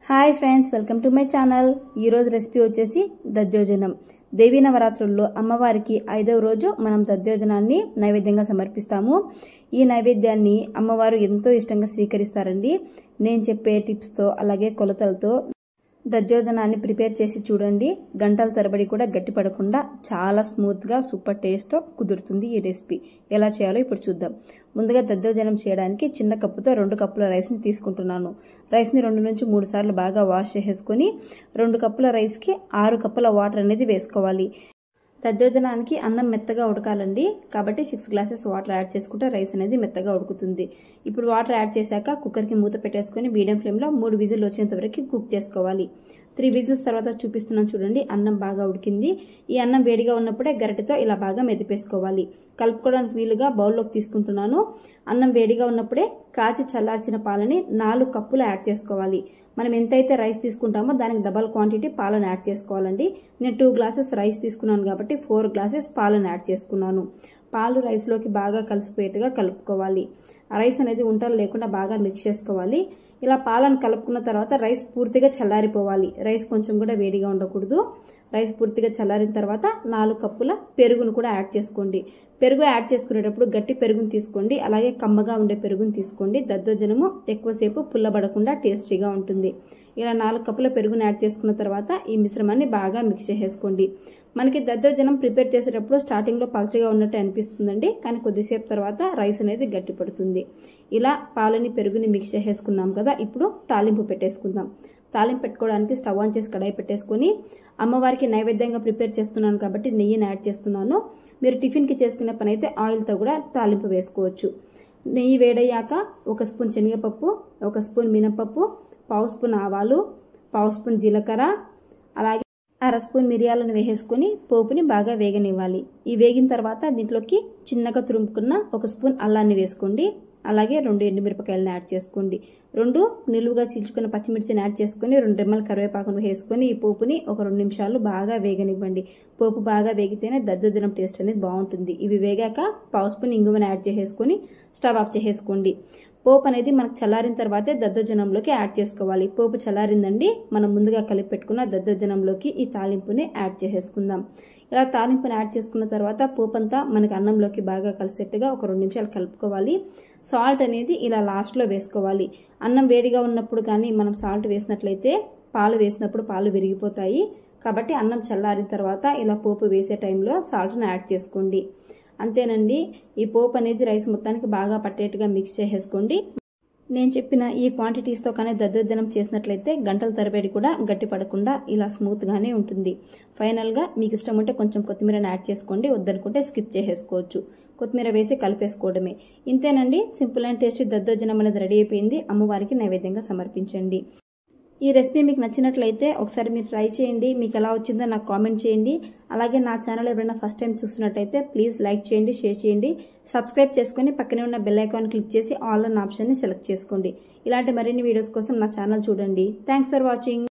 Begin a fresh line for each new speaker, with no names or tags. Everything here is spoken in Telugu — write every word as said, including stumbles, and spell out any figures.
Hi friends, welcome to my channel. ఈరోజు రెసిపీ వచ్చేసి దద్దోజనం. దేవీ నవరాత్రుల్లో అమ్మవారికి ఐదవ రోజు మనం దద్దోజనాన్ని నైవేద్యంగా సమర్పిస్తాము. ఈ నైవేద్యాన్ని అమ్మవారు ఎంతో ఇష్టంగా స్వీకరిస్తారండి. నేను చెప్పే టిప్స్తో అలాగే కొలతలతో దద్దోజనాన్ని ప్రిపేర్ చేసి చూడండి. గంటల తరబడి కూడా గట్టిపడకుండా చాలా స్మూత్గా సూపర్ టేస్ట్తో కుదురుతుంది ఈ రెసిపీ. ఎలా చేయాలో ఇప్పుడు చూద్దాం. ముందుగా దద్దోజనం చేయడానికి చిన్న కప్పుతో రెండు కప్పుల రైస్ని తీసుకుంటున్నాను. రైస్ని రెండు నుంచి మూడు సార్లు బాగా వాష్ చేసేసుకొని రెండు కప్పుల రైస్కి ఆరు కప్పుల వాటర్ అనేది వేసుకోవాలి. దద్దోజనానికి అన్నం మెత్తగా ఉడకాలండి, కాబట్టి సిక్స్ గ్లాసెస్ వాటర్ యాడ్ చేసుకుంటే రైస్ అనేది మెత్తగా ఉడుకుతుంది. ఇప్పుడు వాటర్ యాడ్ చేశాక కుక్కర్కి మూత పెట్టేసుకొని మీడియం ఫ్లేమ్లో మూడు విజిల్ వచ్చేంత వరకు కుక్ చేసుకోవాలి. త్రీ విజిల్స్ తర్వాత చూపిస్తున్నాను చూడండి, అన్నం బాగా ఉడికింది. ఈ అన్నం వేడిగా ఉన్నప్పుడే గరిటెతో ఇలా బాగా మెదిపేసుకోవాలి. కలుపుకోవడానికి వీలుగా బౌల్లోకి తీసుకుంటున్నాను. అన్నం వేడిగా ఉన్నప్పుడే కాచి చల్లార్చిన పాలని నాలుగు కప్పులు యాడ్ చేసుకోవాలి. మనం ఎంతైతే రైస్ తీసుకుంటామో దానికి డబల్ క్వాంటిటీ పాలను యాడ్ చేసుకోవాలండి. నేను టూ గ్లాసెస్ రైస్ తీసుకున్నాను కాబట్టి ఫోర్ గ్లాసెస్ పాలను యాడ్ చేసుకున్నాను. పాలు రైస్లోకి బాగా కలిసిపోయేట్టుగా కలుపుకోవాలి. రైస్ అనేది ఉంటలు లేకుండా బాగా మిక్స్ చేసుకోవాలి. ఇలా పాలను కలుపుకున్న తర్వాత రైస్ పూర్తిగా చల్లారిపోవాలి. రైస్ కొంచెం కూడా వేడిగా ఉండకూడదు. రైస్ పూర్తిగా చల్లారిన తర్వాత నాలుగు కప్పుల పెరుగును కూడా యాడ్ చేసుకోండి. పెరుగు యాడ్ చేసుకునేటప్పుడు గట్టి పెరుగును తీసుకోండి, అలాగే కమ్మగా ఉండే పెరుగును తీసుకోండి. దద్దోజనము ఎక్కువసేపు పుల్లబడకుండా టేస్టీగా ఉంటుంది. ఇలా నాలుగు కప్పుల పెరుగును యాడ్ చేసుకున్న తర్వాత ఈ మిశ్రమాన్ని బాగా మిక్స్ చేసుకోండి. మనకి దద్దోజనం ప్రిపేర్ చేసేటప్పుడు స్టార్టింగ్లో పల్చగా ఉన్నట్టు అనిపిస్తుందండి, కానీ కొద్దిసేపు తర్వాత రైస్ అనేది గట్టి పడుతుంది. ఇలా పాలని పెరుగుని మిక్స్ చేసుకున్నాం కదా, ఇప్పుడు తాలింపు పెట్టేసుకుందాం. తాలింపు పెట్టుకోవడానికి స్టవ్ ఆన్ చేసి కడాయి పెట్టేసుకొని అమ్మవారికి నైవేద్యంగా ప్రిపేర్ చేస్తున్నాను కాబట్టి నెయ్యిని యాడ్ చేస్తున్నాను. మీరు టిఫిన్కి చేసుకునే పని అయితే ఆయిల్తో కూడా తాలింపు వేసుకోవచ్చు. నెయ్యి వేడయ్యాక ఒక స్పూన్ శనగపప్పు, ఒక స్పూన్ మినపప్పు, పావు స్పూన్ ఆవాలు, పావు స్పూన్ జీలకర్ర, అలాగే అర స్పూన్ మిరియాలను వేసేసుకొని పోపుని బాగా వేగనివ్వాలి. ఈ వేగిన తర్వాత దీంట్లోకి చిన్నగా తురుముకున్న ఒక స్పూన్ అల్లాన్ని వేసుకోండి. అలాగే రెండు ఎండుమిరపకాయలను యాడ్ చేసుకోండి. రెండు నిలువుగా చీల్చుకున్న పచ్చిమిర్చిని యాడ్ చేసుకుని రెండు రెమ్మల కరివేపాకును వేసుకొని ఈ పోపుని ఒక రెండు నిమిషాలు బాగా వేగనివ్వండి. పోపు బాగా వేగితేనే దద్దోజనం టేస్ట్ అనేది బాగుంటుంది. ఇవి వేగాక పావు స్పూన్ ఇంగువను యాడ్ చేసేసుకొని స్టవ్ ఆఫ్ చేసేసుకోండి. పోపు అనేది మనకు చల్లారిన తర్వాతే దద్దోజనంలోకి యాడ్ చేసుకోవాలి. పోపు చల్లారిందండి, మనం ముందుగా కలిపి పెట్టుకున్న దద్దోజనంలోకి ఈ తాలింపుని యాడ్ చేసేసుకుందాం. ఇలా తాలింపుని యాడ్ చేసుకున్న తర్వాత పోపు అంతా మనకి అన్నంలోకి బాగా కలిసేట్టుగా ఒక రెండు నిమిషాలు కలుపుకోవాలి. సాల్ట్ అనేది ఇలా లాస్ట్లో వేసుకోవాలి. అన్నం వేడిగా ఉన్నప్పుడు కానీ మనం సాల్ట్ వేసినట్లయితే పాలు వేసినప్పుడు పాలు విరిగిపోతాయి. కాబట్టి అన్నం చల్లారిన తర్వాత ఇలా పోపు వేసే టైంలో సాల్ట్ను యాడ్ చేసుకోండి. అంతేనండి, ఈ పోపు అనేది రైస్ మొత్తానికి బాగా పట్టేట్టుగా మిక్స్ చేసేసుకోండి. నేను చెప్పిన ఈ క్వాంటిటీస్తో కానీ దద్దోజనం చేసినట్లయితే గంటల తరబడి కూడా గట్టి పడకుండా ఇలా స్మూత్గానే ఉంటుంది. ఫైనల్గా మీకు ఇష్టం ఉంటే కొంచెం కొత్తిమీరని యాడ్ చేసుకోండి, వద్దనుకుంటే స్కిప్ చేసేసుకోవచ్చు. కొత్తిమీర వేసి కలిపేసుకోవడమే. ఇంతేనండి, సింపుల్ అండ్ టేస్టీ దద్దోజనం అనేది రెడీ అయిపోయింది. అమ్మవారికి నైవేద్యంగా సమర్పించండి. ఈ రెసిపీ మీకు నచ్చినట్లయితే ఒకసారి మీరు ట్రై చేయండి. మీకు ఎలా వచ్చిందో నాకు కామెంట్ చేయండి. అలాగే నా ఛానల్ ఎవరైనా ఫస్ట్ టైం చూస్తున్నట్టయితే ప్లీజ్ లైక్ చేయండి, షేర్ చేయండి, సబ్స్క్రైబ్ చేసుకుని పక్కనే ఉన్న బెల్ ఐకాన్ క్లిక్ చేసి ఆల్ అన్న ఆప్షన్ని సెలెక్ట్ చేసుకోండి. ఇలాంటి మరిన్ని వీడియోస్ కోసం నా ఛానల్ చూడండి. Thanks for watching.